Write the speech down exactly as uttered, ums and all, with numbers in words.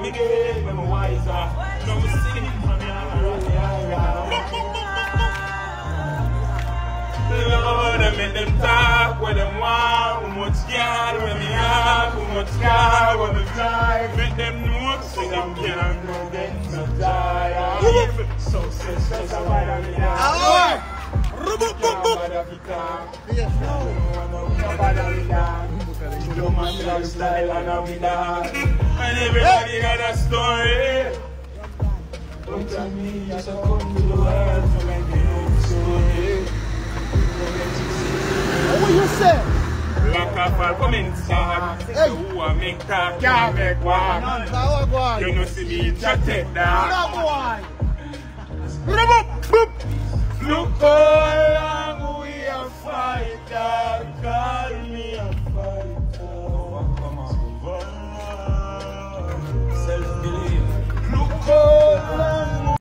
the game, I'm wiser. No, I'm singing from your Lord, I make them talk when them want, how much yard when me have, how much car when me drive. Make them know so them can't go get no tired. So success, I'm bad at me now. Rubu, boop, boop. Yes, no. You man lifestyle and a winner. And everybody got a story. But to me, I should come to the world to make me know story. What you say? Lock up all comments, hey. Who are make talk, can't make one. You know see me, just take down. Look how long we are fighting.